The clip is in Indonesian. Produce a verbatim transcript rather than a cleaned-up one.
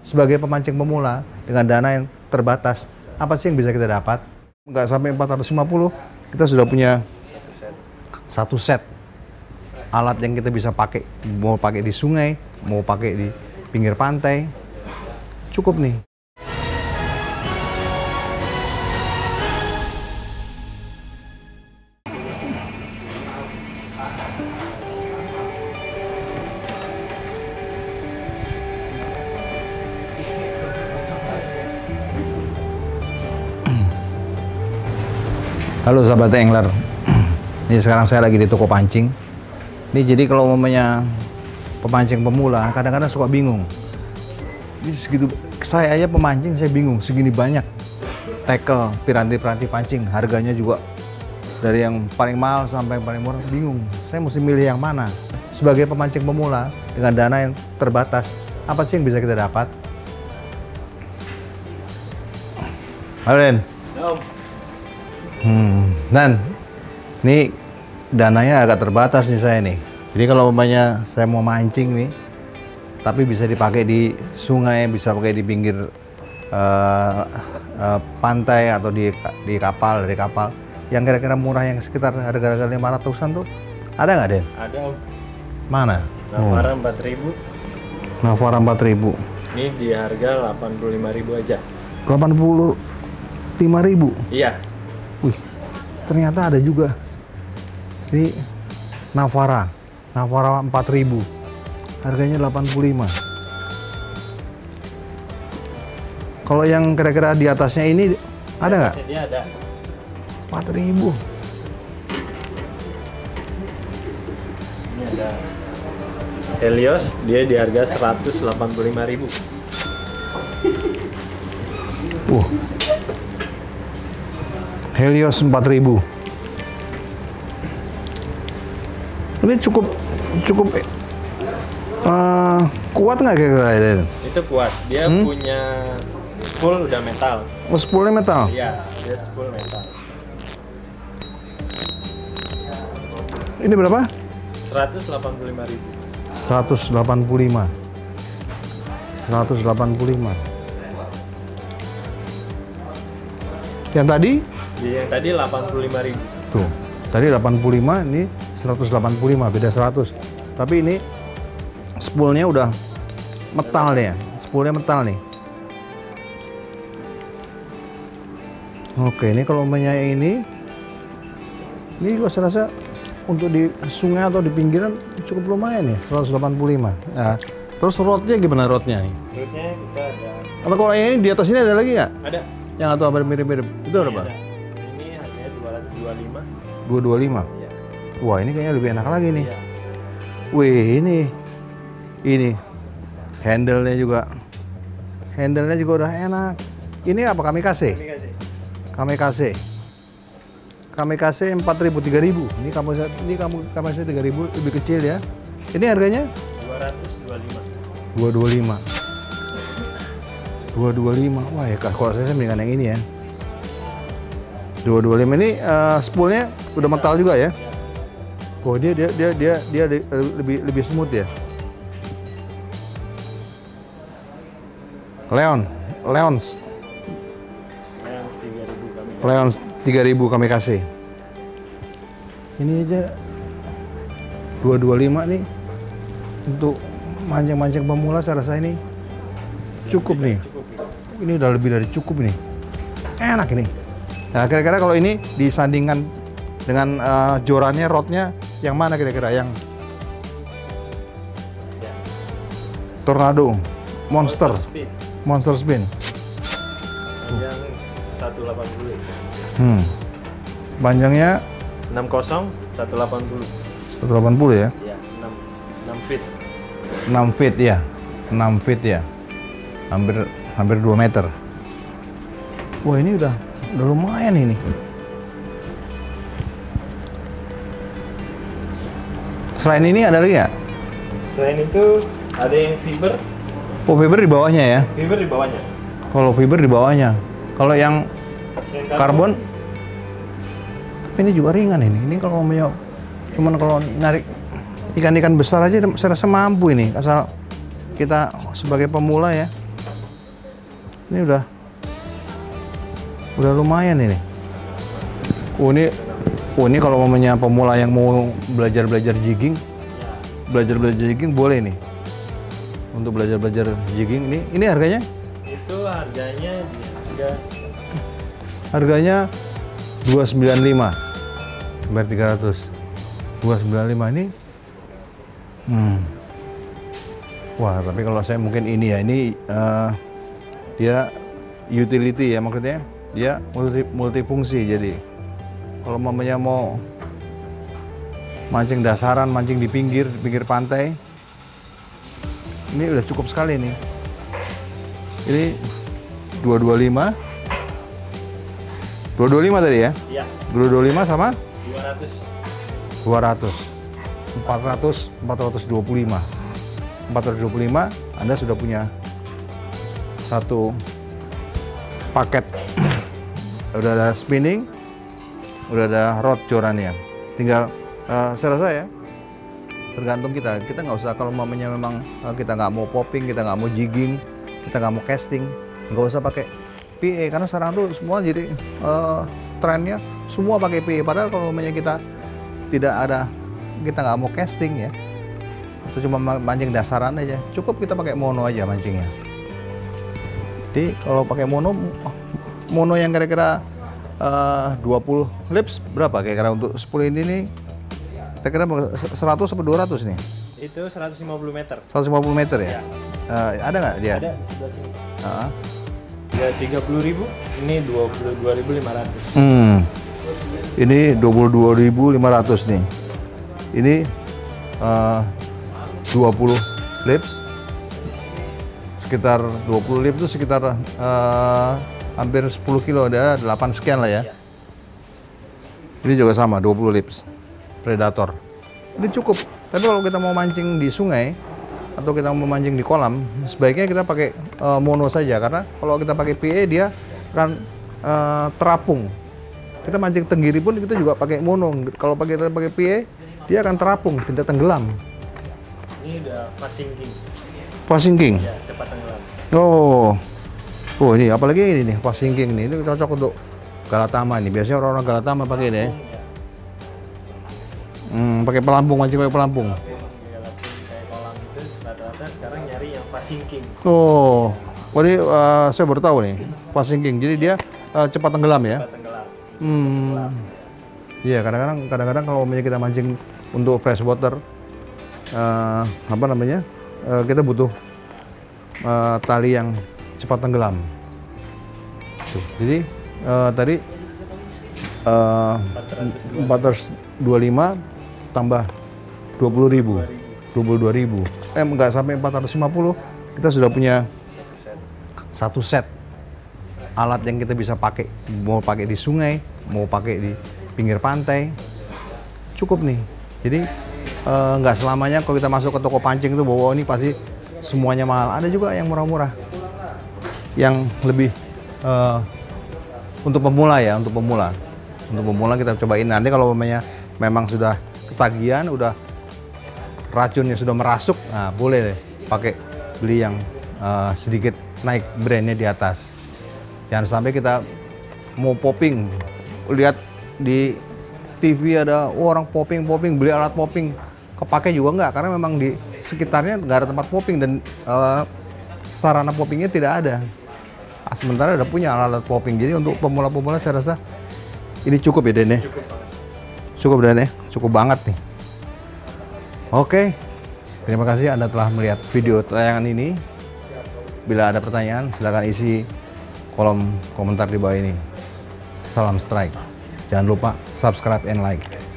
sebagai pemancing pemula dengan dana yang terbatas, apa sih yang bisa kita dapat? Nggak sampai empat ratus lima puluh, kita sudah punya Satu set. satu set alat yang kita bisa pakai. Mau pakai di sungai, mau pakai di pinggir pantai, cukup nih. Halo sahabat angler, ini sekarang saya lagi di toko pancing. Ini jadi kalau umpamanya pemancing pemula, kadang-kadang suka bingung. Ini segitu, saya aja pemancing saya bingung, segini banyak tackle, piranti-piranti pancing, harganya juga dari yang paling mahal sampai yang paling murah, bingung. Saya mesti milih yang mana? Sebagai pemancing pemula dengan dana yang terbatas, apa sih yang bisa kita dapat? Halo Den. Halo. Hmm, Dan, ini dananya agak terbatas nih saya nih. Jadi kalau umpamanya saya mau mancing nih, tapi bisa dipakai di sungai, bisa pakai di pinggir uh, uh, pantai atau di di kapal, dari kapal, yang kira-kira murah yang sekitar harga-harga lima ratusan tuh, ada nggak Den? Ada Om. Mana? Navara empat ribu. Navara empat ribu. Ini di harga delapan puluh lima ribu aja. delapan puluh lima ribu. Iya. Wih, ternyata ada juga. Ini Navara, Navara empat ribu. Harganya delapan puluh lima. Kalau yang kira-kira di atasnya ini ada nggak? Dia ada. empat ribu. Ini ada Helios, dia di harga seratus delapan puluh lima ribu. Uh. Helios empat ribu. Ini cukup cukup uh, kuat nggak kira-kira? Itu kuat. Dia Hmm? punya spool udah metal. Oh, spoolnya metal. Iya, dia spool metal. Ini berapa? seratus delapan puluh lima ribu. seratus delapan puluh lima. seratus delapan puluh lima. Yang tadi? Yang tadi delapan puluh lima ribu. Tuh, tadi delapan puluh lima, ini seratus delapan puluh lima, beda seratus. Tapi ini spoolnya udah metal nih ya, spoolnya metal nih. Oke, ini kalau umpamanya ini, ini juga saya rasa untuk di sungai atau di pinggiran cukup lumayan ya, seratus delapan puluh lima. Nah, terus rodnya gimana rodnya nih? Rootnya kita ada. Atau kalau yang ini di atas ini ada lagi nggak? Ada. Yang atau hampir mirip-mirip? Itu ada berapa? Ada. Ini harganya dua ratus dua puluh lima. dua ratus dua puluh lima. Iya. Wah, ini kayaknya lebih enak lagi nih. Iya. Wih, ini ini handle-nya juga handle-nya juga udah enak. Ini apa, kamikaze? Ini kasih. Kamikaze. Kamikaze empat ribu, tiga ribu. Ini kamu ini kamu kamikaze tiga ribu, lebih kecil ya. Ini harganya dua ratus dua puluh lima. dua ratus dua puluh lima. dua ratus dua puluh lima. Wah, ya kalau saya mendingan yang ini ya. dua ratus dua puluh lima ini uh, spoolnya udah metal juga ya. Oh, dia dia dia dia dia lebih lebih smooth ya. Leon, Leons, Leons tiga ribu kami. Leons tiga ribu kamikaze. Ini aja dua ratus dua puluh lima nih untuk mancing-mancing pemula, saya rasa ini cukup nih. Cukup. Ini udah lebih dari cukup ini. Enak ini. Nah, kira-kira kalau ini disandingkan dengan uh, jorannya, rodnya, yang mana kira-kira? Yang Ya. Tornado, Monster, Speed. Monster Spin. Yang seratus delapan puluh. Hmm. Panjangnya enam puluh seratus delapan puluh. seratus delapan puluh ya. Ya, enam, enam feet. enam feet ya. enam feet ya. Hampir hampir dua meter. Wah, ini udah udah lumayan ini. Selain ini ada lagi nggak? Selain itu ada yang fiber. Oh, fiber di bawahnya ya. Fiber di bawahnya. Kalau fiber di bawahnya. Kalau yang Yang karbon, tapi ini juga ringan ini. Ini kalau mau cuman kalau narik ikan-ikan besar aja saya rasa mampu ini. Asal kita sebagai pemula ya, Ini udah udah lumayan ini. Oh ini, oh ini kalau mamanya pemula yang mau belajar-belajar jigging, belajar-belajar jigging boleh nih. Untuk belajar-belajar jigging ini, ini harganya? Itu harganya di harga Harganya dua ratus sembilan puluh lima. Bayar tiga ratus. dua ratus sembilan puluh lima ini. Hmm. Wah, tapi kalau saya mungkin ini ya, ini uh, dia utility ya, maksudnya dia multi, multifungsi. Jadi kalau mamanya mau mancing dasaran, mancing di pinggir, di pinggir pantai, ini udah cukup sekali nih. Ini dua ratus dua puluh lima. dua ratus dua puluh lima tadi ya? Iya. dua ratus dua puluh lima sama? dua ratus. dua ratus. empat ratus, empat ratus dua puluh lima. empat ratus dua puluh lima, Anda sudah punya satu paket. Udah ada spinning, udah ada rod jorannya. Tinggal, uh, saya rasa ya, tergantung kita. Kita nggak usah, kalau mamanya memang uh, kita nggak mau popping, kita nggak mau jigging, kita nggak mau casting, nggak usah pakai P A, karena sekarang tuh semua jadi uh, trennya semua pakai P A. Padahal kalau mamanya kita tidak ada, kita nggak mau casting ya, itu cuma mancing dasaran aja, cukup kita pakai mono aja mancingnya. Jadi kalau pakai mono, mono yang kira-kira uh, dua puluh lips berapa kira-kira untuk sepuluh ini nih? Kira-kira seratus atau dua ratus nih? Itu seratus lima puluh meter. seratus lima puluh meter ya? Ya. Uh, ada nggak dia? Ada sebelah sini. Uh-huh. Ya tiga puluh ribu, ini dua puluh dua ribu lima ratus. Hmm. Ini dua puluh dua ribu lima ratus nih. Ini uh, dua puluh lips, sekitar dua puluh lips itu sekitar uh, hampir sepuluh kilo, ada delapan sekian lah ya. Ini juga sama, dua puluh lips predator. Ini cukup. Tapi kalau kita mau mancing di sungai atau kita mau mancing di kolam, sebaiknya kita pakai uh, mono saja, karena kalau kita pakai P A dia akan uh, terapung. Kita mancing tenggiri pun kita juga pakai mono. Kalau pakai kita pakai P A dia akan terapung, tidak tenggelam. Ini udah fast sinking. Fast sinking? Ya, cepat tenggelam. Oh, oh ini apalagi ini nih fast sinking nih, ini cocok untuk Galatama nih. Biasanya orang-orang Galatama pakai ini. Ya. Hmm, pakai pelampung, mancing pakai pelampung. Kayak kolam itu rata-rata sekarang nyari yang fast sinking. Oh, jadi uh, saya baru tahu nih fast sinking. Jadi dia uh, cepat tenggelam ya? Cepat tenggelam. Hmm, iya kadang-kadang, kadang-kadang kalau kita mancing untuk freshwater, uh, apa namanya, uh, kita butuh uh, tali yang cepat tenggelam. Tuh, jadi uh, tadi uh, empat ratus dua puluh lima tambah dua puluh ribu, dua puluh dua ribu. Eh nggak sampai empat ratus lima puluh, kita sudah punya Satu set. satu set alat yang kita bisa pakai, mau pakai di sungai, mau pakai di pinggir pantai, cukup nih. Jadi eh, nggak selamanya kalau kita masuk ke toko pancing itu bahwa ini pasti semuanya mahal. Ada juga yang murah-murah, yang lebih eh, untuk pemula ya, untuk pemula. Untuk pemula kita cobain. Nanti kalau memangnya memang sudah ketagihan, udah racunnya sudah merasuk, nah boleh deh pakai beli yang uh, sedikit naik brandnya di atas. Jangan sampai kita mau popping, lihat di T V ada oh, orang popping popping beli alat popping, kepake juga nggak, karena memang di sekitarnya nggak ada tempat popping dan uh, sarana poppingnya tidak ada. Nah, sementara udah punya alat-alat popping, jadi untuk pemula-pemula saya rasa ini cukup ya Den ya? Cukup banget. Cukup Dan ya? Cukup banget nih. Oke, terima kasih Anda telah melihat video tayangan ini. Bila ada pertanyaan, silakan isi kolom komentar di bawah ini. Salam strike. Jangan lupa subscribe and like.